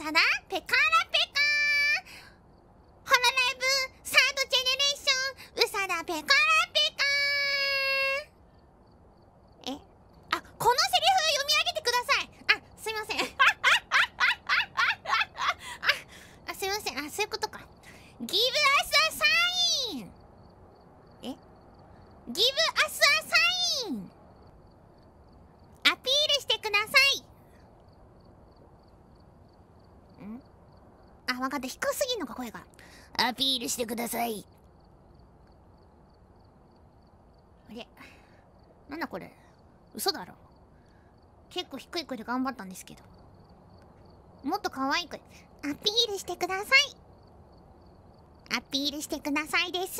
サダペカラペカホロライブサードジェネレーションウサダペカラペカこのセリフ読み上げてください。すいませんすいません。そういうことか。Give us a sign! Give us a sign! アピールしてください。わかった。低すぎんのか、声が。アピールしてください。あれなんだこれ。嘘だろ。結構低い声で頑張ったんですけど。もっと可愛い声。アピールしてください。アピールしてくださいです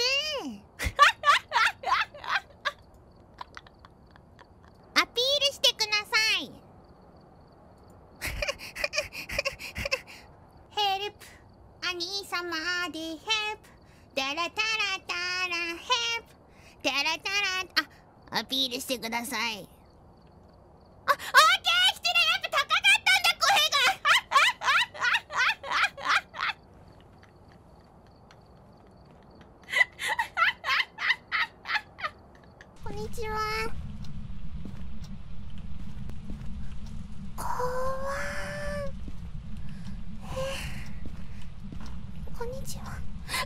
アピールしてくださいヘルプ兄様でヘルプタラタラタラヘルプタラタラアピールしてください。オッケー失礼。やっぱ高かったんだ声がこんにちは。こんにちは。こ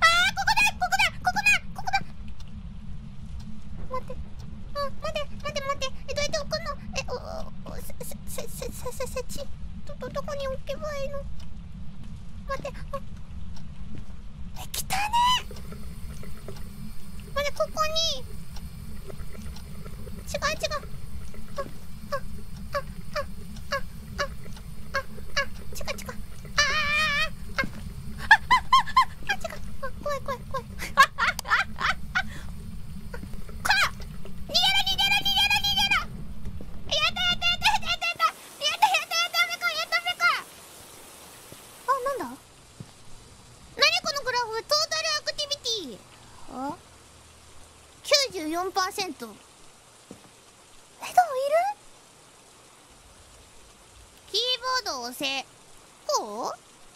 こだ。待って。待って。どうやって置くの？設置。どこに置けばいいの？待って。来たね。待って、ここに。違う。94%。どういる？キーボードを押せ。こう？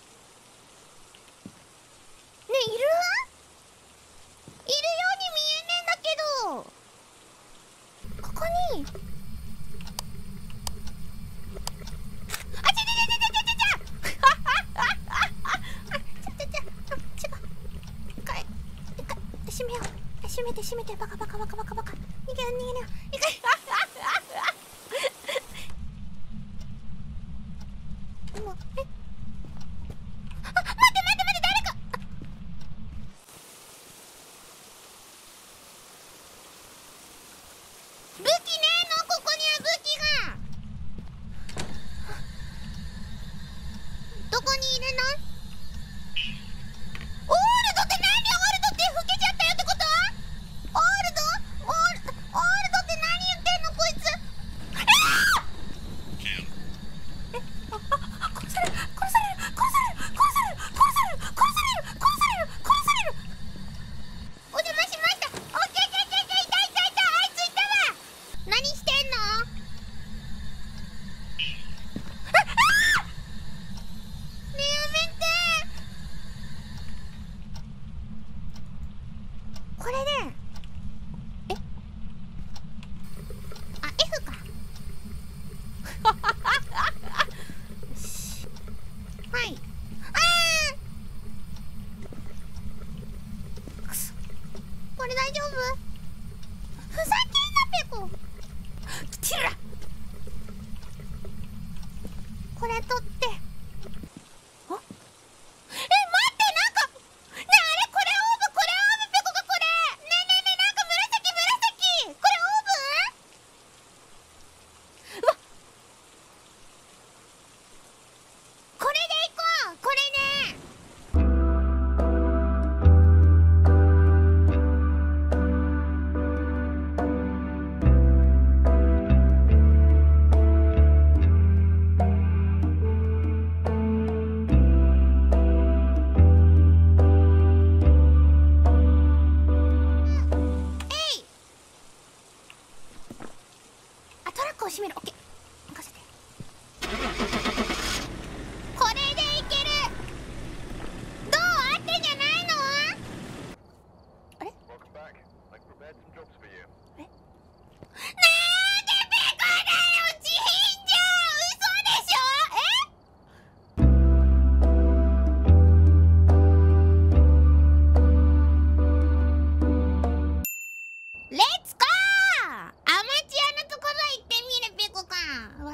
ね、いる？いるように見えねえんだけど。ここに。閉めてバカ逃げろ逃げろもう待って誰か武器ねえのここには武器がどこにいるの？オールドって何？オールドって老けちゃったよってこと？オールドって何言ってんのこいつ。殺される。お邪魔しました。オッケー。いた。あいついたわ。何してんの？ねえやめて。これね。F か。はい。くそ。これ大丈夫？ふざけんなペコ。来てるら。これ取って。待って、なんか。ねえ、あれこれオーブペコがこれ。ねえ、なんか紫。これオーブ？うわっ。これでいこう。これね。トラックを閉める。オッケー。任せて。これでいける。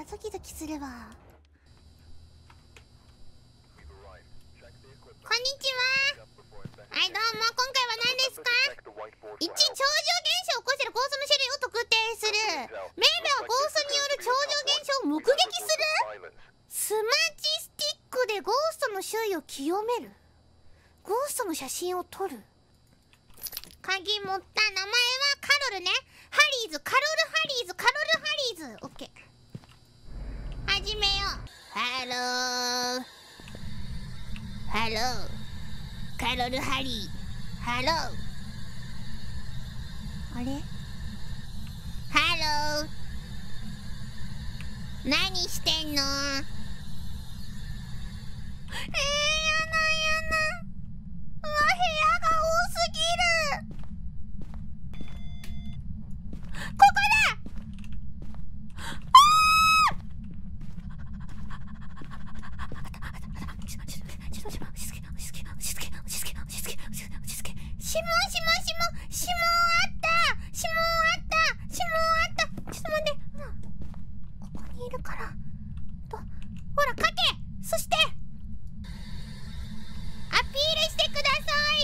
ドキドキするわ。こんにちは。はいどうも、今回は何ですか。1、超常現象を起こしてるゴーストの種類を特定する。メイベはゴーストによる超常現象を目撃する。スマッチスティックでゴーストの周囲を清める。ゴーストの写真を撮る。鍵持った。名前はカロルね。ハリーズ、カロルハリーズ、カロルハリーズ。オッケー。始めよう。ハロー。ハロー。カロルハリー。ハロー。あれ？ハロー。何してんの？やだ。うわ、部屋が多すぎる。ここにいるから。ほら、かけ。そしてアピールしてください。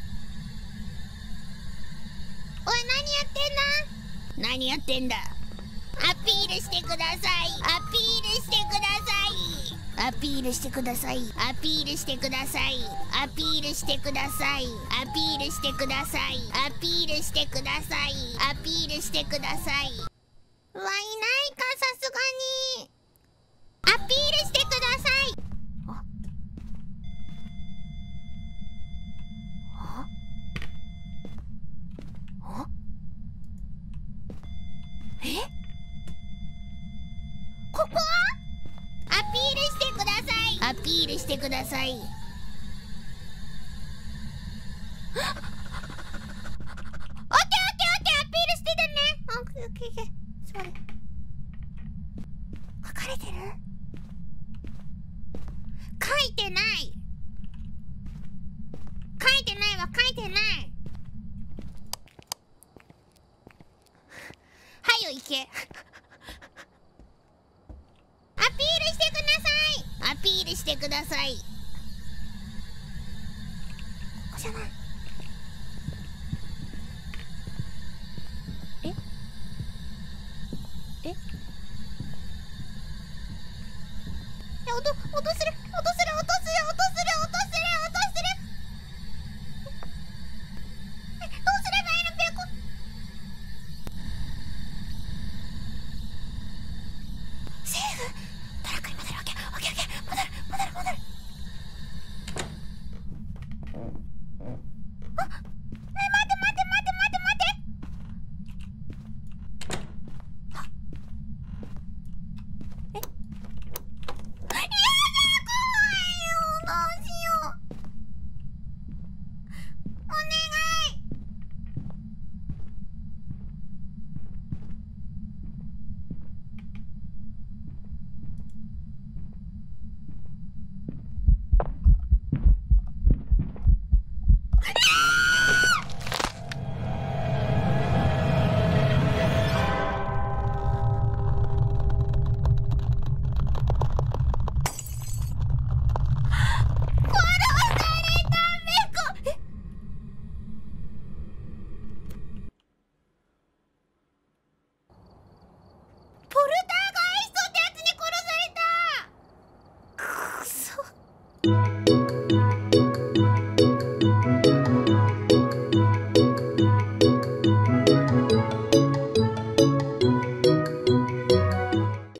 おい、何やってんだ。アピールしてください。アピールしてください。アピールしてください。アピールしてください。アピールしてください。アピールしてください。アピールしてください。アピールしてください。うわ、いないか、さすがに。アピールしてください。え？ここは？アピールしてください。アピールしてください。オッケーオッケーオッケー、アピールしててね。オッケーオッケーオッケー。座れ。書かれてる？書いてない。書いてないわ、書いてない。はよ行け。アピールしてください。アピールしてください。ここじゃない。音する。